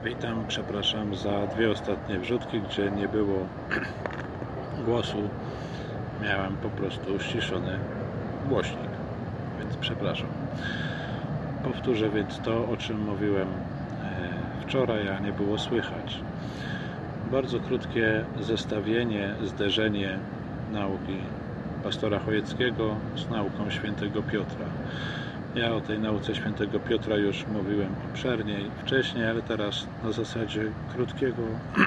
Witam, przepraszam za dwie ostatnie wrzutki, gdzie nie było głosu. Miałem po prostu uściszony głośnik, więc przepraszam. Powtórzę więc to, o czym mówiłem wczoraj, a nie było słychać. Bardzo krótkie zestawienie, zderzenie nauki pastora Chojeckiego z nauką świętego Piotra. Ja o tej nauce świętego Piotra już mówiłem obszerniej wcześniej, ale teraz na zasadzie krótkiego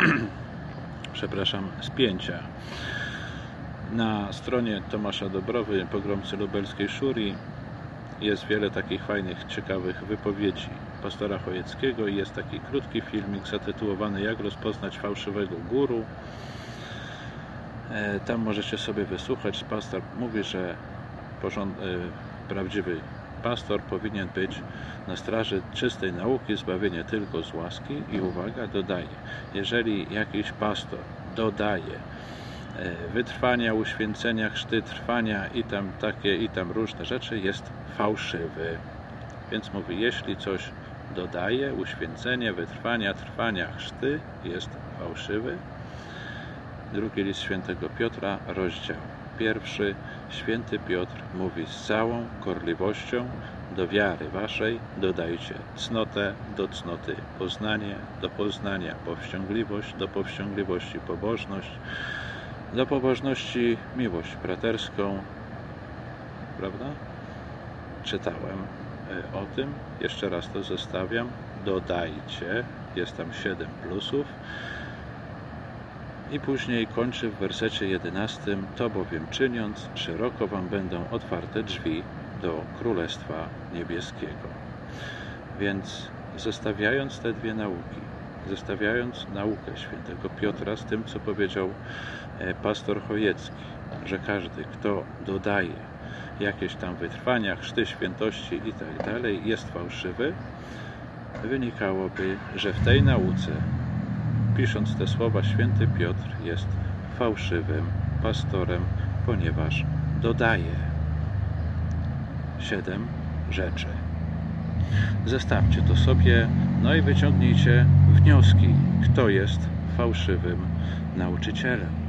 spięcia. Na stronie Tomasza Dobrowy, pogromcy lubelskiej Szurii, jest wiele takich fajnych, ciekawych wypowiedzi pastora Chojeckiego i jest taki krótki filmik zatytułowany "Jak rozpoznać fałszywego guru". Tam możecie sobie wysłuchać. Pastor mówi, że prawdziwy pastor powinien być na straży czystej nauki, zbawienie tylko z łaski i uwaga, dodaje, jeżeli jakiś pastor dodaje wytrwania, uświęcenia, chrzty, trwania i tam takie i tam różne rzeczy, jest fałszywy. Więc mówi, jeśli coś dodaje, uświęcenie, wytrwania, trwania, chrzty, jest fałszywy. Drugi list świętego Piotra, rozdział 1. Święty Piotr mówi, z całą gorliwością do wiary waszej dodajcie cnotę, do cnoty poznanie, do poznania powściągliwość, do powściągliwości pobożność, do pobożności miłość braterską. Prawda? Czytałem o tym, jeszcze raz to zestawiam, dodajcie, jest tam 7 plusów. I później kończy w wersecie 11, to bowiem czyniąc, szeroko wam będą otwarte drzwi do Królestwa Niebieskiego. Więc zestawiając te dwie nauki, zestawiając naukę świętego Piotra z tym, co powiedział pastor Chojecki, że każdy, kto dodaje jakieś tam wytrwania, chrzty, świętości i tak dalej, jest fałszywy, wynikałoby, że w tej nauce, pisząc te słowa, święty Piotr jest fałszywym pastorem, ponieważ dodaje 7 rzeczy. Zestawcie to sobie, no i wyciągnijcie wnioski, kto jest fałszywym nauczycielem.